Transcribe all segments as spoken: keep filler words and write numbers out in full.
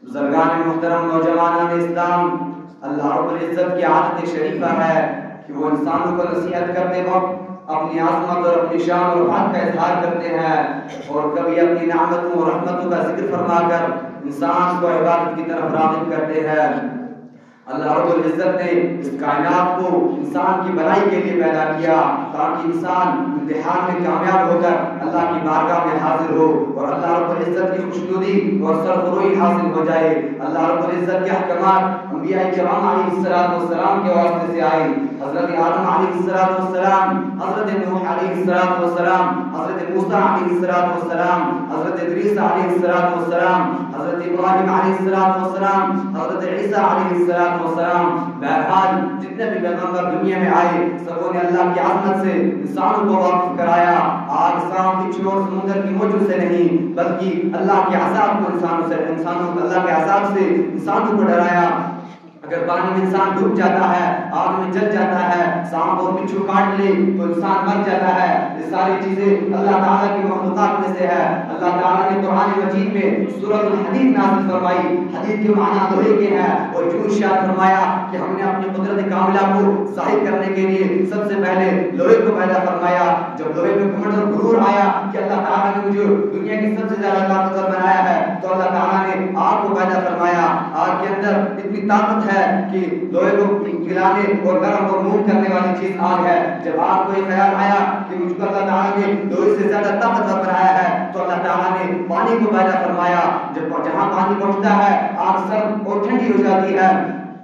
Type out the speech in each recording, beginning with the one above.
بزرگان محترم، نوجوانان اسلام، اللہ رب العزت کی عادت شریفہ ہے کہ وہ انسانوں کو نصیحت کرتے وقت اپنی عظمت اور اپنی شان اور بات کا اظہار کرتے ہیں، اور کبھی اپنی نعمتوں اور رحمتوں کا ذکر فرما کر انسان کو عبادت کی طرف راغب کرتے ہیں۔ اللہ رب العزت نے اس کائنات کو انسان کی بھلائی کے لیے پیدا کیا تاکہ انسان امتحان میں کامیاب ہو کر اللہ کی بارگاہ میں حاضر ہو اور اللہ رب العزت کی خوشنودی اور سرفروئی حاصل ہو جائے۔ اللہ رب العزت کے احکامات انبیاء کرام علیہ الصلوۃ والسلام کے واسطے سے آئے۔ حضرت آدم علیہ الصلوۃ والسلام، حضرت نوح علیہ الصلوۃ والسلام، حضرت موسیٰ علیہ الصلوۃ والسلام، حضرت ادریس علیہ الصلوۃ والسلام، حضرت ابراہیم علیہ الصلوۃ والسلام، حضرت عیسیٰ علیہ الصلوۃ والسلام، بہرحال جتنے بھی پیغمبر دنیا میں آئے سبوں نے اللہ کی عظمت سے انسانوں کو واقف کرایا۔ آگ، سانپ، بچھو اور سمندر کی موجوں سے نہیں بلکہ اللہ کے عذاب کو انسانوں سے انسانوں کو اللہ کے عذاب سے انسانوں کو ڈرایا۔ اگر پانی میں انسان ڈوب جاتا ہے، آگ میں جل جاتا ہے، سانپ اور بچھو کاٹ لے تو انسان مر جاتا ہے۔ یہ ساری چیزیں اللہ تعالیٰ کی مخلوقات میں سے ہے۔ اللہ تعالیٰ نے قرآن مجید میں سورۃ الحدید نازل فرمائی۔ حدید کے معنی لوہے کے ہیں اور جو ارشاد فرمایا کہ ہم نے اپنی قدرت کاملہ کو ظاہر کرنے کے لیے سب سے پہلے لوہے کو پیدا فرمایا۔ جب لوہے میں گھمنڈ اور غرور آیا کہ اللہ تعالیٰ نے مجھے دنیا کی سب سے زیادہ طاقتور بنایا ہے تو اللہ تعالیٰ نے آگ کو پیدا فرمایا۔ آگ کے اندر اتنی طاقت ہے کہ لوہے کو پگھلانے اور گرم اور موم کرنے والی چیز آگ ہے۔ جب آگ کو یہ خیال آیا کہ مجھ کو اللہ تعالیٰ نے لوہے سے زیادہ طاقتور بنایا ہے تو اللہ تعالیٰ نے پانی کو پیدا فرمایا۔ جب جہاں پانی پہنچتا ہے آگ سرد اور ٹھنڈی ہو جاتی ہے،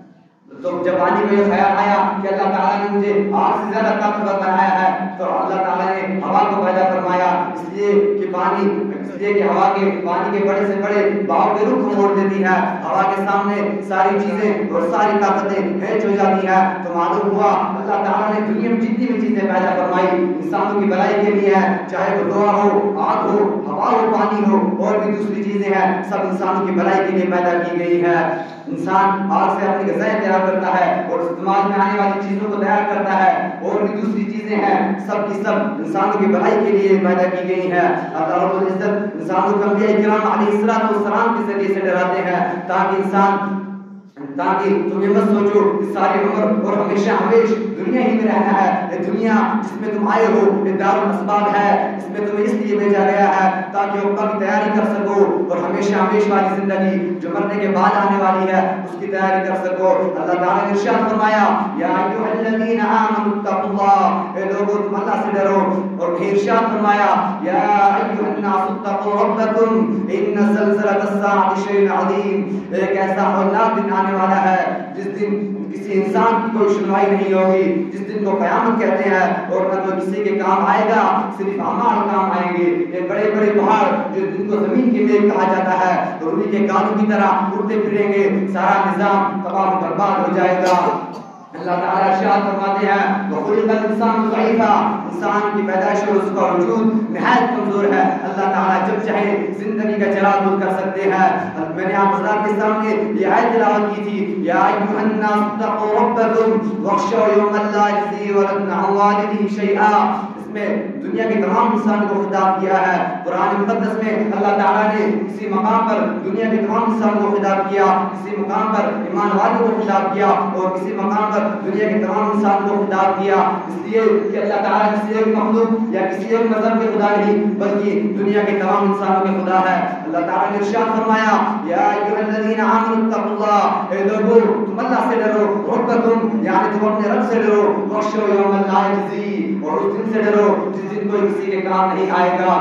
تو جب پانی کو یہ خیال آیا کہ اللہ تعالیٰ نے مجھے آگ سے زیادہ طاقتور بنایا ہے تو اللہ تعالیٰ نے ہوا کو پیدا فرمایا، اس لیے کہ پانی اس لیے کہ ہوا کے پانی کے بڑے سے بڑے بہاؤ کے رخ موڑ دیتی ہے۔ ہوا کے سامنے ساری چیزیں اور ساری طاقتیں ہیج ہو جاتی ہیں۔ تو معلوم ہوا اللہ تعالیٰ نے دنیا میں جتنی بھی چیزیں پیدا فرمائی انسانوں کی بھلائی کے لیے ہے، چاہے وہ دعا ہو، آگ ہو، ہوا ہو، پانی ہو اور بھی دوسری چیزیں ہیں، سب انسانوں کی بھلائی کے لیے پیدا کی گئی ہے۔ انسان آگ سے اپنی غذائیں تیار کرتا ہے اور استعمال میں آنے والی چیزوں کو تیار کرتا ہے، اور بھی دوسری چیزیں ہیں، سب کی سب انسانوں کی بھلائی کے لیے پیدا کی گئی ہیں۔ اللہ رب العزت انسانوں کو انبیاء کرام علیہ الصلوۃ والسلام کے ذریعے سے ڈراتے ہیں تاکہ انسان تاکہ تم یہ مت سوچو کہ ساری عمر اور ہمیشہ ہمیش دنیا ہی میں رہنا ہے۔ یہ دنیا جس میں تم آئے ہو یہ دار الاسباب ہے، اس میں تمہیں اس لیے بھیجا گیا ہے تاکہ عقبہ کی تیاری کر سکو اور ہمیشہ ہمیش والی زندگی جو مرنے کے بعد آنے والی ہے اس کی تیاری کر سکو۔ اللہ تعالیٰ نے ارشاد فرمایا یا ایھا الذین آمنوا اتقوا اللہ، اے لوگو تم اللہ سے ڈرو، اور پھر ارشاد فرمایا یا ایھا الناس اتقوا ربکم ان زلزلۃ الساعۃ شیء عظیم، ایک ایسا ہولناک دن آنے والا ہے جس دن کسی انسان کی کوئی سنوائی نہیں ہوگی، جس دن کو قیامت کہتے ہیں اور نہ تو کسی کے کام آئے گا، صرف اعمال کام آئیں گے۔ یہ بڑے بڑے پہاڑ جو جن کو زمین کی میل کہا جاتا ہے تو روئی کے گالوں کی طرح اڑتے پھریں گے، سارا نظام تباہ و برباد ہو جائے گا۔ اللہ تعالیٰ ارشاد فرماتے ہیں وَخُلِقَ الْإِنسَانُ ضَعِيفًا، انسان کی پیدائش اور اس کا وجود نہایت کمزور ہے۔ اللہ تعالیٰ جب چاہے زندگی کا چراغ بند کر سکتے ہیں۔ میں نے آپ حضرات کے سامنے یہ آیت تلاوت کی تھی یا ایھا الناس اتقوا ربکم واخشوا یوما لا یجزی ولد عن والدہ شیئا، اس میں دنیا کے تمام انسانوں کو خطاب کیا ہے۔ قرآن مقدس میں اللہ تعالیٰ نے کسی مقام پر دنیا کے تمام انسانوں کو خطاب کیا، کسی مقام پر ایمان والوں کو خطاب کیا اور کسی مقام پر دنیا کے تمام انسانوں کو خطاب کیا، اس لیے کہ اللہ تعالیٰ کسی ایک مخلوق یا کسی ایک مذہب کے خدا نہیں بلکہ دنیا کے تمام انسانوں کے خدا ہے۔ اللہ تعالیٰ نے ارشاد فرمایا یا ایھا الذین آمنوا اتقوا اللہ، اے لوگو تم اللہ سے ڈرو، ربکم یعنی تم اپنے رب سے ڈرو، واخشوا یوما لا یجزی اور اس دن سے ڈرو جس دن کوئی کسی کے کام نہیں آئے گا۔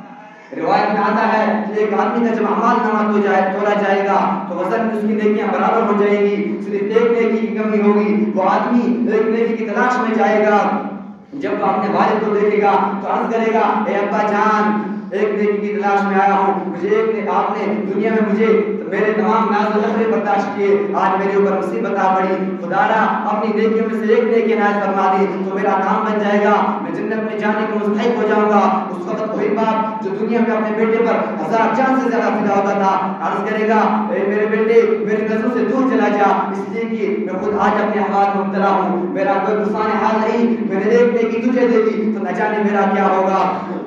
روایت میں آتا ہے کہ ایک آدمی کا جب اعمال نامہ تو جائے تولا جائے گا تو وزن میں اس کی نیکیاں برابر ہو جائیں گی، صرف ایک نیکی کی کمی ہوگی۔ وہ آدمی ایک نیکی کی تلاش میں جائے گا، جب وہ اپنے والد کو دیکھے گا تو عرض کرے گا اے ابا جان ایک نیکی کی تلاش میں آیا ہوں، مجھے ایک نے آپ نے دنیا میں مجھے میرے تمام ناز و نخرے برداشت کیے، آج میرے اوپر مصیبت آ پڑی، خدا را اپنی نیکیوں میں سے ایک نیکی عنایت فرما دے تو میرا کام بن جائے گا، میں جنت میں جانے کو مستحق ہو جاؤں گا۔ اس وقت کوئی باپ جو دنیا میں اپنے بیٹے پر ہزار جان سے زیادہ فدا ہوتا تھا عرض کرے گا اے میرے بیٹے میری نظروں سے دور چلا جا، اس لیے کہ میں خود آج اپنے احوال میں مبتلا ہوں، میرا کوئی نقصان حال نہیں، میں نے ایک نیکی تجھے دے دی تو نہ جانے میرا کیا ہوگا۔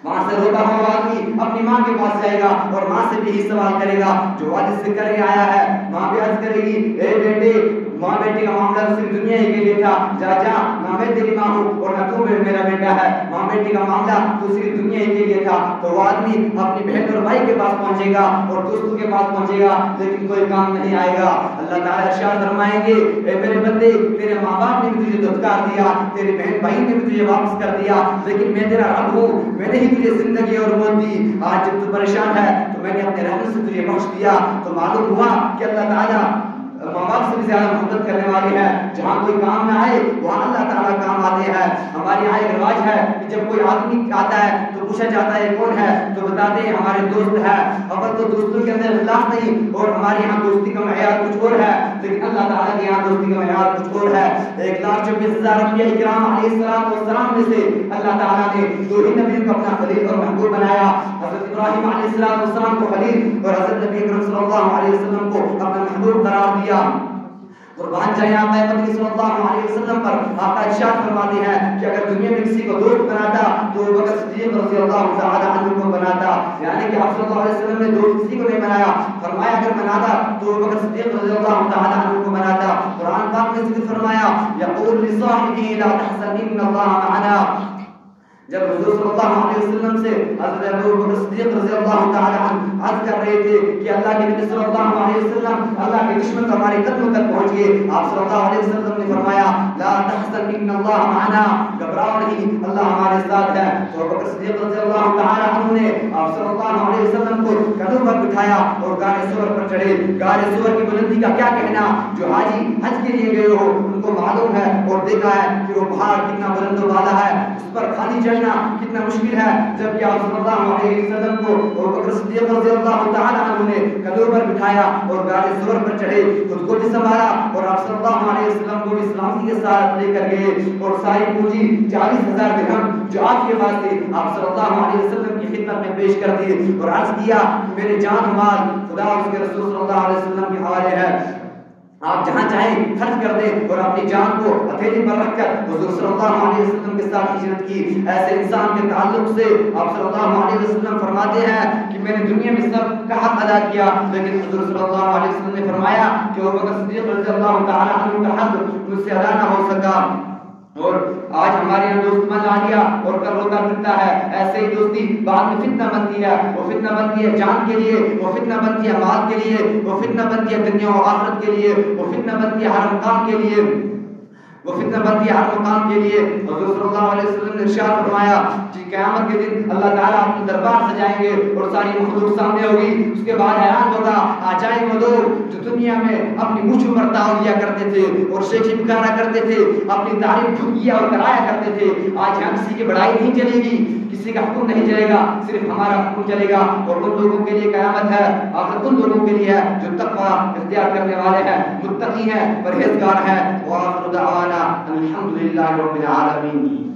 وہاں سے روتا ہوا آدمی اپنی ماں کے پاس جائے گا اور ماں سے بھی یہی سوال کرے گا جو والد سے کر کے آیا ہے. ماں بھی عرض کرے گی اے بیٹے, ماں بیٹے کا معاملہ صرف دنیا ہی کے لیے تھا, جا جا نہ میں تیری ماں ہوں اور نہ تو میرا بیٹا ہے, ماں بیٹے کا معاملہ تو صرف دنیا ہی کے لیے تھا. تو وہ آدمی اپنی بہن اور بھائی کے پاس پہنچے گا اور دوستوں کے پاس پہنچے گا, لیکن کوئی کام نہیں آئے گا. اللہ تعالیٰ ارشاد فرمائیں گے اے میرے بندے, تیرے ماں باپ نے بھی تجھے دھتکار دیا, تیرے بہن بھائی نے بھی تجھے واپس کر دیا, لیکن میں تیرا رب ہوں, میں نے ہی تجھے زندگی اور موت دی. آج جب تو پریشان ہے تو میں نے اپنے رحمت سے تجھے بخش دیا. تو معلوم ہوا کہ اللہ تعالیٰ ماں باپ سے بھی زیادہ محبت کرنے والے ہیں. جہاں کوئی کام نہ آئے وہاں اللہ تعالیٰ کام آتے ہیں. ہمارے یہاں ایک رواج ہے کہ جب کوئی آدمی آتا ہے تو پوچھا جاتا ہے کون ہے, تو بتاتے ہیں ہمارے دوست ہے. اول تو دوستوں کے اندر اخلاق نہیں, اور ہمارے یہاں دوستی کا معیار کچھ اور ہے, لیکن اللہ تعالیٰ کے یہاں دوستی کا معیار کچھ اور ہے. ایک لاکھ چوبیس ہزار انبیاء کرام علیہ السلام والسلام میں سے اللہ تعالیٰ نے دو ہی نبیوں کو اپنا خلیل اور محبوب بنایا, حضرت ابراہیم علیہ السلام والسلام کو خلیل اور حضرت نبی اکرم صلی اللہ علیہ وسلم کو اپنا محبوب قرار دیا. قربان جائیں آقا مدنی صلی اللہ علیہ وسلم پر. آقا ارشاد فرماتے ہیں کہ اگر دنیا میں کسی کو دوست بناتا تو ابو بکر صدیق رضی اللہ تعالی عنہ کو بناتا, یعنی کہ آپ صلی اللہ علیہ وسلم نے دوست کسی کو نہیں بنایا, فرمایا اگر بناتا تو ابو بکر صدیق رضی اللہ تعالی عنہ کو بناتا. قرآن پاک میں ذکر فرمایا یقول لصاحبه لا تحزن ان اللہ معنا. جب حضور صلی اللہ علیہ وسلم سے حضرت ابو بکر صدیق رضی اللہ تعالی عنہ عرض کر رہے تھے کہ اللہ کے نبی صلی اللہ علیہ وسلم اللہ کے دشمن تو ہمارے قدموں تک پہنچ گئے, آپ صلی اللہ علیہ وسلم نے فرمایا لا تحزن ان اللہ معنا, گھبراؤ نہیں اللہ ہمارے ساتھ ہے. تو ابو بکر صدیق رضی اللہ تعالی عنہ نے آپ صلی اللہ علیہ وسلم کو کندھوں پر بٹھایا اور غار ثور پر چڑھے. غار ثور کی بلندی کا کیا کہنا, جو حاجی حج کے لیے گئے ہو ان کو معلوم ہے اور دیکھا ہے کہ وہ پہاڑ کتنا بلند و بالا ہے, اس پر خالی چڑھنا کتنا مشکل ہے. جبکہ آپ صلی اللہ علیہ وسلم کو ابو بکر صدیق رضی اللہ تعالی عنہ نے کندھوں پر بٹھایا اور غار ثور پر چڑھے, خود کو بھی سنبھالا اور آپ صلی اللہ علیہ وسلم کو بھی سلامتی کے ساتھ لے کر گئے. اور ساری پونجی چالیس ہزار درہم جو آپ کے پاس تھے آپ صلی اللہ علیہ وسلم کی خدمت میں پیش کر دیے اور عرض کیا کہ میرے جان مال خدا اور اس کے رسول صلی اللہ علیہ وسلم کے حوالے ہے, آپ جہاں چاہیں خرچ کر دیں. اور اپنی جان کو ہتھیلی پر رکھ کر حضور صلی اللہ علیہ وسلم کے ساتھ ہجرت کی. ایسے انسان کے تعلق سے آپ صلی اللہ علیہ وسلم فرماتے ہیں کہ میں نے دنیا میں سب کا حق ادا کیا, لیکن حضور صلی اللہ علیہ وسلم نے فرمایا کہ ابو بکر صدیق رضی اللہ تعالی عنہ کا حق مجھ سے ادا نہ ہو سکا. اور آج ہمارے یہاں دوست من آ گیا اور کل روتا پھرتا ہے. ایسے ہی دوستی بعد میں فتنہ بنتی ہے, وہ فتنہ بنتی ہے جان کے لیے, وہ فتنہ بنتی ہے مال کے لیے, وہ فتنہ بنتی ہے دنیا و آخرت کے لیے, وہ فتنہ بنتی ہے ہر مقام کے لیے, وہ فتنہ بنتی ہے ہر مقام کے لیے. حضور صلی اللہ علیہ وسلم نے ارشاد فرمایا کہ قیامت کے دن اللہ تعالیٰ اپنے دربار سجائیں گے اور ساری مخلوق سامنے ہوگی. اس کے بعد اعلان ہوگا آ جائیں وہ لوگ جو دنیا میں اپنی مجھ پر تعاون کیا کرتے تھے اور شیخی پکارا کرتے تھے, اپنی تعریف کیا اور کرایا کرتے تھے. آج یہاں کسی کی بڑائی نہیں چلے گی, کسی کا حکم نہیں چلے گا, صرف ہمارا حکم چلے گا. اور ان لوگوں کے لیے قیامت ہے, آخر ان لوگوں کے لیے ہے جو تقوی اختیار کرنے والے ہیں, متقی ہیں, پرہیزگار ہیں. وآخر دعوانا الحمدللہ رب العالمین.